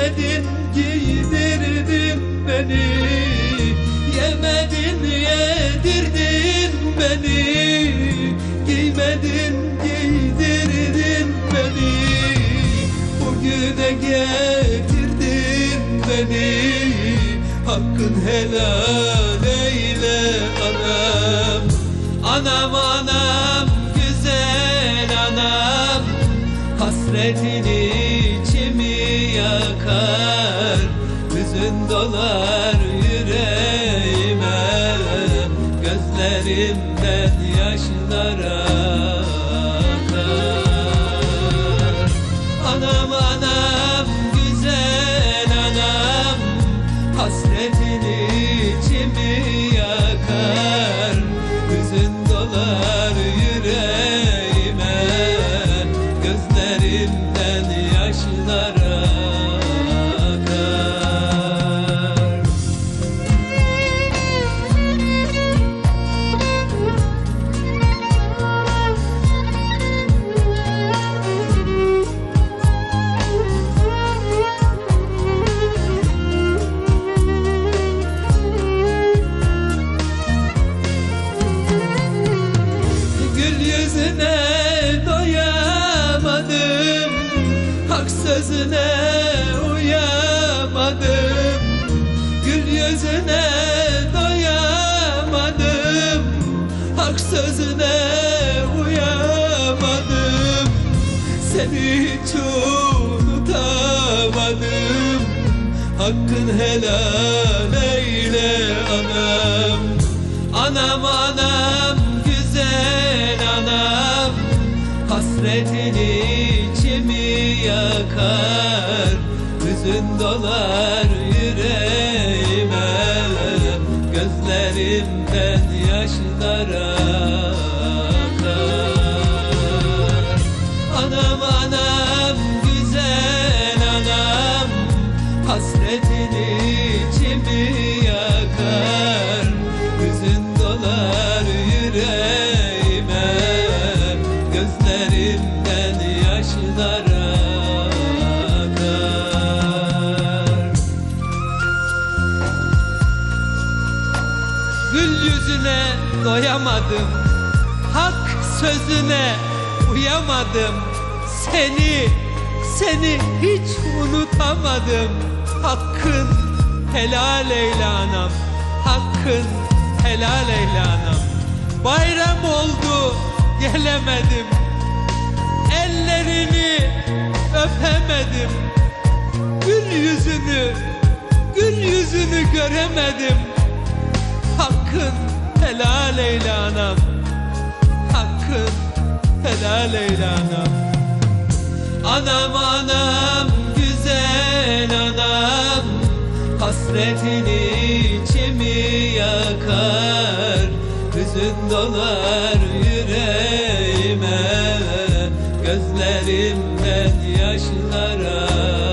Giymedin giydirdin beni, yemedin yedirdin beni. Giymedin giydirdin beni, bugüne getirdin beni. Hakkın helal eyle anam. Anam anam güzel anam, hasretin içimi yakar. Hüzün dolar yüreğime, gözlerimden yaşlar akar. Anam anam güzel anam, hasretin içimi yakar. Hüzün dolar yüreğime, gözlerimden yaşlar akar. Gül yüzüne doyamadım, hak sözüne uyamadım. Gül yüzüne doyamadım, hak sözüne uyamadım. Seni hiç unutamadım. Hakkın helal eyle anam. Anam anam güzel anam, hasretin içimi yakar. Hüzün dolar yüreğime, gözlerimden yaşlar akar. Anam anam güzel anam, hasretin içimi yakar. Hüzün dolar yüreğime, gözlerimden yaşlar akar. Gül yüzüne doyamadım, hak sözüne uyamadım. Seni hiç unutamadım. Hakkın helal eyle anam, hakkın helal eyle anam. Bayram oldu gelemedim, ellerini öpemedim. Gül yüzünü göremedim. Hakkın helal eyle anam, hakkın helal eyle anam. Anam anam güzel anam, hasretin içimi yakar. Hüzün dolar yüreğime, gözlerimden yaşlar akar.